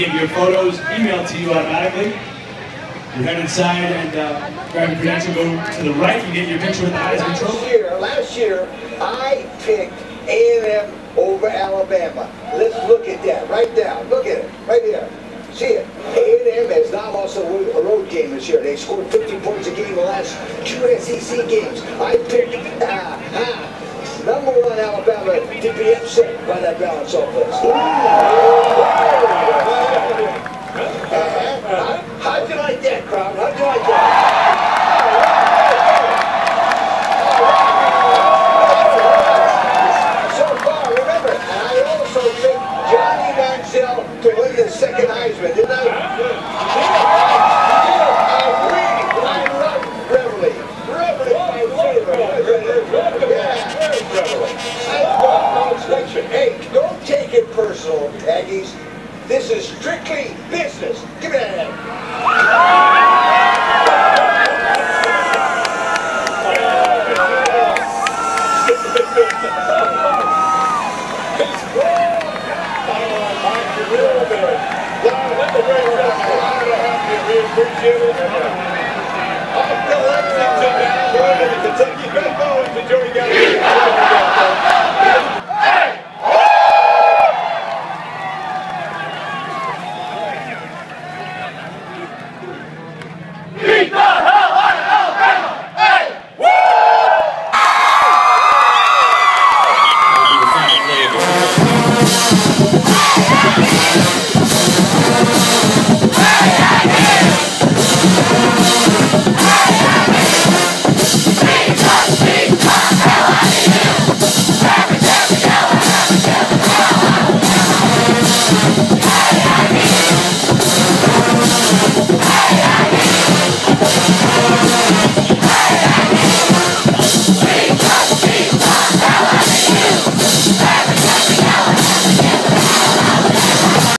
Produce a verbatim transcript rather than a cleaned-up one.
get your photos emailed to you automatically. You head inside and uh, grab your credential, go to the right, you get your picture with the Heisman Trophy. Last year, last year, I picked A and M over Alabama. Let's look at that, right down. Look at it, right there. See it. A and M has not lost a road game this year. They scored fifty points a game in the last two S E C games. I picked ah, ah, number one Alabama to be upset by that balance offense. Uh, how'd you like that, crowd? How'd you like that? So far, remember, and I also picked Johnny Manziel to win the second Heisman, didn't I? I really, I love Beverly. Beverly, my favorite. Yeah, Beverly. I love inspection. Hey, don't take it personal, Aggies. This is strictly business. Give me that. Up to Lexington now, going to the Kentucky Red Bull.